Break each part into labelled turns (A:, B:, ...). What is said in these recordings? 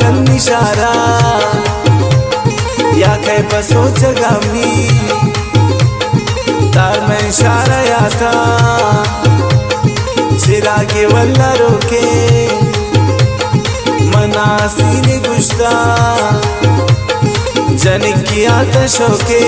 A: kan ishara ya kai paso chagamni तार में इशारा याता चिरागे वल्ला रोके मना सीने गुश्ता जनिक की आतशों के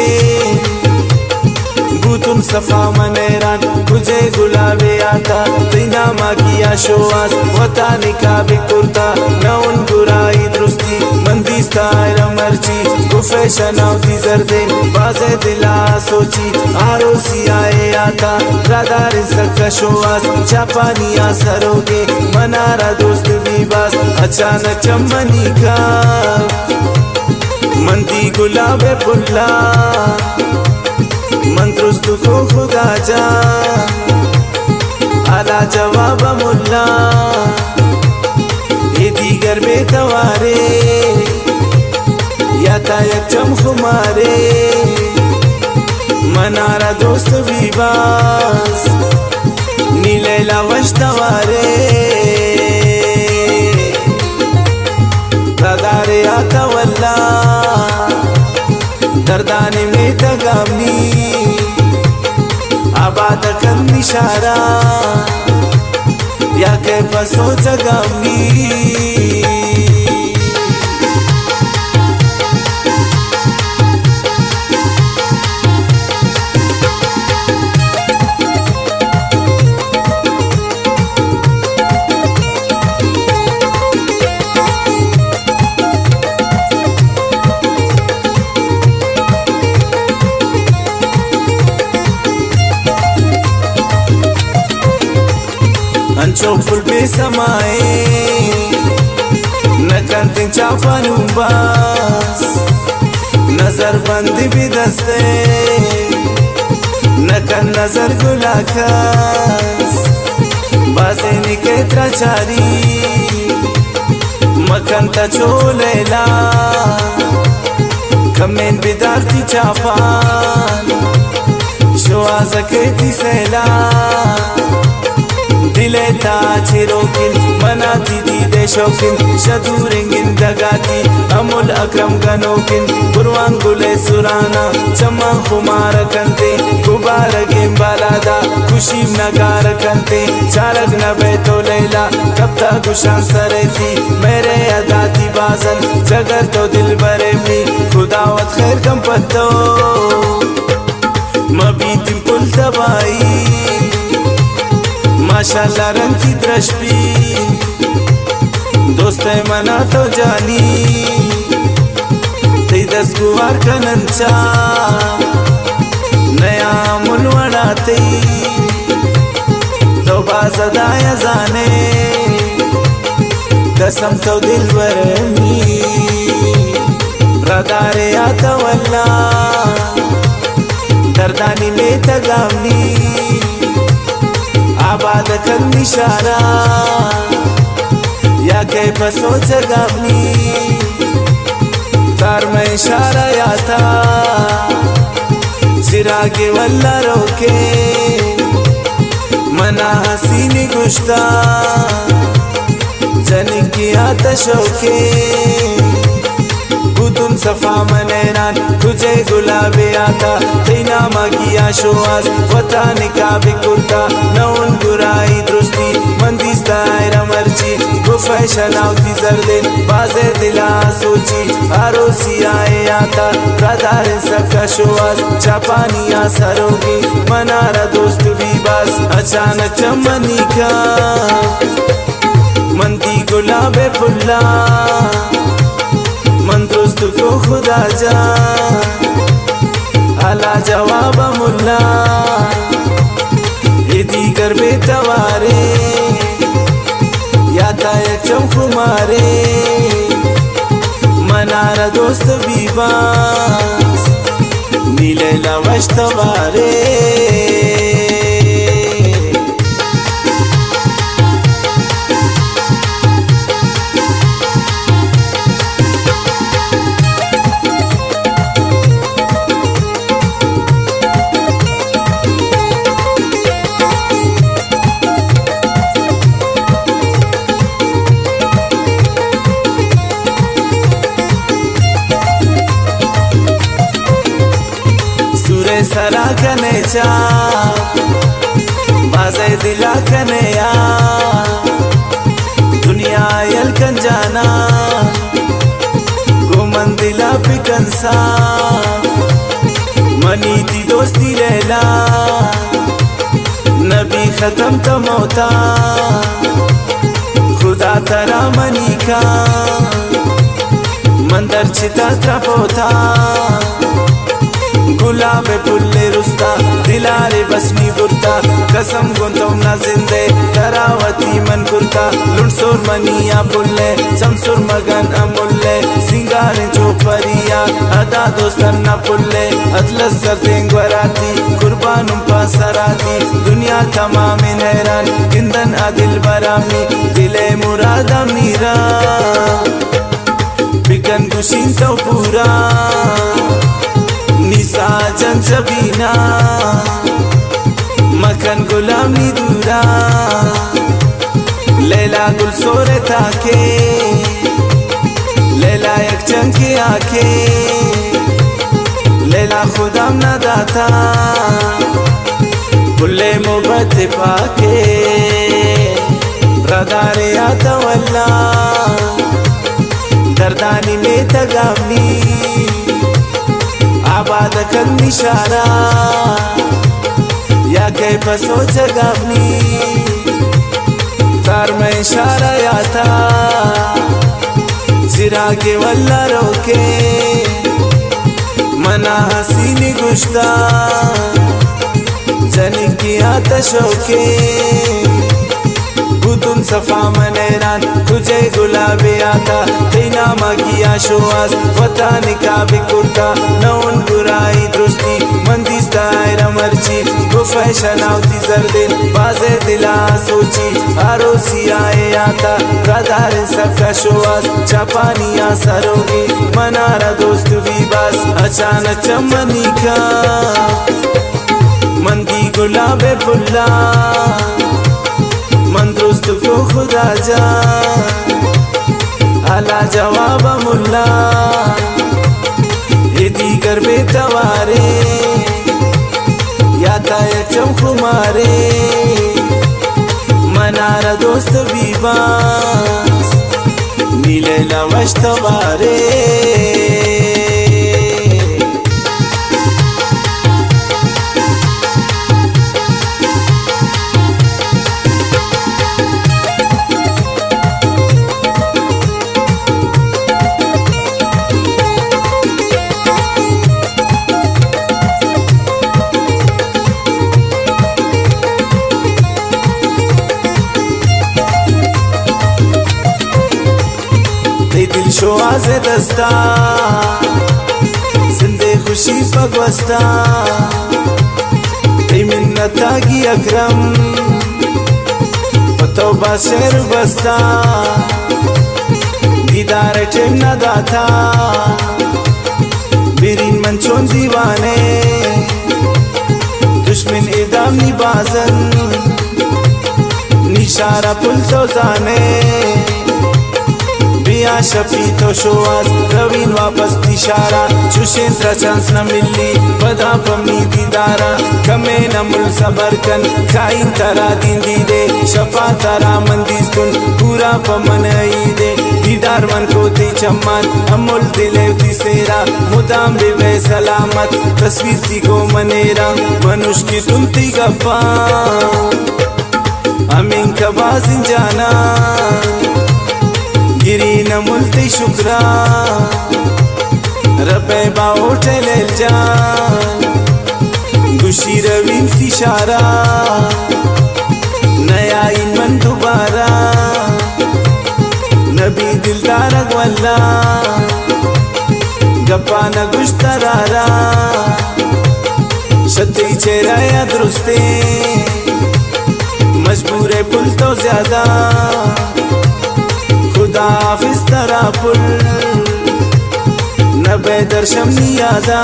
A: बूतुन सफा मनेरान तुझे गुलाबे आता तीना मागिया शोआस वता निकाबे कुर्ता नौन गुराई दृष्टि मंदिस्ता रमर्ची गुफे शनावती जर्दे बाजे दिला सोची आरोसी आए आता रादार सक्का शोआस चापानिया सरोगे मनारा दोस्त बीबास अचानक चमनी का मंदी गुलाबे पुल्ला मंत्रुस्त को खुदा जा आला जवाब मुल्ला ये दीगर बेतवारे यातायात चमखुमारे मनारा दोस्त बीबास नीलेला वश्तवारे दादारे आता वल्ला दर्दाने में तगामनी आबाद kan इशारा या के पसो जगामनी अंचो फुल पे समाए न कंते चापानू बास नजर बंदी भी दस्ते न कन नजर गुलाखास बाजे निके त्राचारी मकन ता चोलेला कमेन बिदारती चापान शो आजकेती सेला दिलेता चिरोकिन मनाती दीदे शौकिन शदूरेंगिन दगाती अमुल अक्रम गनोकिन बुरवांगुले सुराना चम्मा खुमार कंते गुबार गेम बालादा खुशी नगार कंते चालक न बैठो लैला कब तक गुशान सरेती मेरे अदाती बाजन जगर तो दिल बरे में खुदावत खैर कम पत्तो मबीती पुल दबाई माशाल्लाह रंग की दृष्टि दोस्त मना तो जानी ते 10 गुवार का नंचा नया मुलवड़ाते तो बाज़दाया जाने कसम तो दिल बरनी रादारे आता वल्ला दर्दानी में तगामनी आबाद kan इशारा या के पसो जगामनी तार में इशारा याता चिरागे वल्ला रोके मना हसीनी गुश्ता जनिक की आतशों के तुम सफा मनेरान तुझे गुलाबे आता तीना मागिया शोआस वता निकाबे कुर्ता नौन गुराई दृष्टि मंदिस्ता रमर्ची गुफे शनावती जर्दे बाजे दिला सोची आरोसी आए आता रादार सक्का शोआस चापानिया सरोगी मनारा दोस्त बीबास अचानक चमनी का मंदी गुलाबे पुल्ला मंत्रुस्त को खुदा जा आला जवाब मुल्ला ये दीगर बेतवारे यातायात चमखुमारे मनारा दोस्त बीबास नीलेला वश्तवारे गुले सरा कने चा बाजे दिला कने या दुनिया यलकन जाना गोमन दिला पिकंसा मनी थी दोस्ती लैला नबी खत्म तमोता खुदा तरा मनी का मंदर चिता त्रपोता गुलाब पुल्ले रुस्ता दिलारे बसमी बुरता कसम गुंतोम ना जिंदे तरावती मन कुर्ता लुंसुर मनिया पुल्ले समसुर मगन अमुल्ले सिंगारे जो परिया अदा दोस्तन ना पुल्ले अतलस सरदेंग वराती कुर्बानुम पासराती दुनिया तमाम हैरान गिंदन अदिल बरामी दिले मुरादा मीरा बिकन खुशीन तो पूरा निसा जन सबीना मकन गुलाम नी दूरा लैला गुल सोरे ताके लैला एक चंकी आके लैला खुदाम ना दाता बुल्ले मोहब्बत पाके ब्रदारे आता वल्ला दर्दानी में तगावनी आबाद कर निशारा या कहीं बसो जगावनी तार में इशारा आता जिरा के वल्ला रोके मना हसीनी गुश्ता जनी की आतशों के तुम सफा मनेरान तुझे गुलाबी आता तेना मागिया शोआस वता निकाबी कुर्ता नौन बुराई दृष्टि मंदिस्ता रमर्ची वो फैशन आवती जर्दिन बाजे दिला सोची आरोसी आए आता राधार सबका शोआस चापानिया सरोगी मनारा दोस्त भी बास अचानक चमनी का मंदी गुलाबे फुल्ला मन दोस्त को खुदा जा आला जवाब मुल्ला ये दीगर बेतवारे याता ये चमकुमारे मनारा दोस्त बीबास नीले लवश्तवारे दिल शो आज़े दस्ता जिंदे खुशी पगवस्ता ते मिन्नता की अकरम तौबा शेर बस्ता दीदार टेम न दाता बिरीन मंचों दीवाने दुश्मन इदाम निबाजन निशारा पुल तो जाने बिया शफी तो शोआस रवीन वापस इशारा चुशेंद्र चांस न मिली बदा पमी दीदारा कमे न मुल सबरकन खाइन तरा दिन दीदे शफा तरा मंदिस्तुन पूरा पमन ईदे दीदार मन को ती चम्मन अमुल दिले सेरा मुदाम बेवे सलामत तस्वीर ती को मनेरा मनुष्य की तुम ती गप्पा अमीन कबाजिन जाना गिरी न मुल्ती शुक्रा रबे बाओटे ले जान गुशी रवीन इशारा नया ईमान दोबारा नबी दिलदार अगवल्ला गप्पा न गुश्तरारा शती चेहरा या दुरुस्ते मजबूरे पुल तो ज्यादा खुदा हाफिज तरा पुल नबे दर्शम नियादा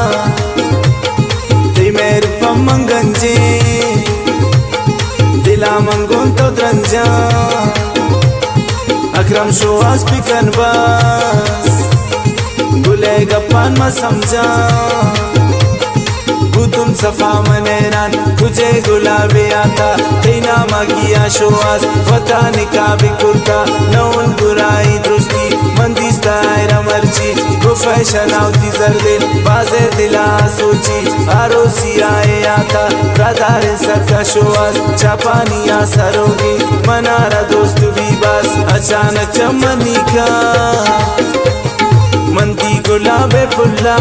A: ते मेर पमंगंजे दिला मंगोन तो द्रंजा अकरम शोआस पिकन बस गुले गप्पान मा समझा बुदु सफा मनेरान तुझे गुलाबी आता तेना मागिया शोआस वता निकाबी कुर्ता नौन बुराई दृष्टि मंदिस्ता मर्ची वो फैशन आवती जर्दिल बाजे दिला सोची आरोसी आए आता राधार सका शोआस चापानिया सरोगी मनारा दोस्त भी बस अचानक चमनी का मंदी गुलाबे फुल्ला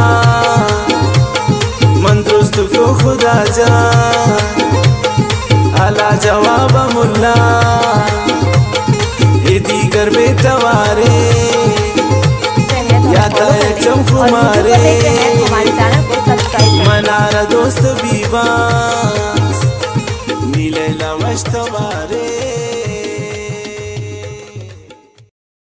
A: मन दोस्त को खुदा जा आला जवाब मुल्ला ये दीगर बेतवारे यादा चमकू मारे मनारा दोस्त बीबास नीले लवश्तवारे।